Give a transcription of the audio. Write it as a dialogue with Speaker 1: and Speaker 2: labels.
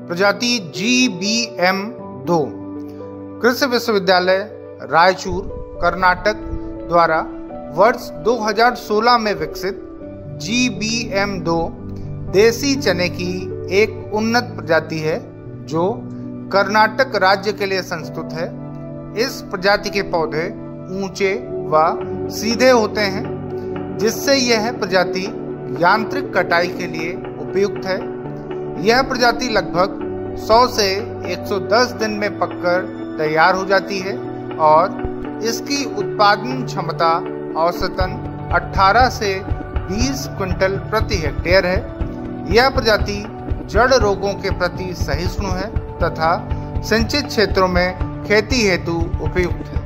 Speaker 1: प्रजाति GBM 2 कृषि विश्वविद्यालय रायचूर कर्नाटक द्वारा वर्ष 2016 में विकसित GBM 2 देसी चने की एक उन्नत प्रजाति है जो कर्नाटक राज्य के लिए संस्तुत है। इस प्रजाति के पौधे ऊंचे व सीधे होते हैं, जिससे यह प्रजाति यांत्रिक कटाई के लिए उपयुक्त है। यह प्रजाति लगभग 100 से 110 दिन में पककर तैयार हो जाती है और इसकी उत्पादन क्षमता औसतन 18 से 20 क्विंटल प्रति हेक्टेयर है। यह प्रजाति जड़ रोगों के प्रति सहिष्णु है तथा सिंचित क्षेत्रों में खेती हेतु उपयुक्त है।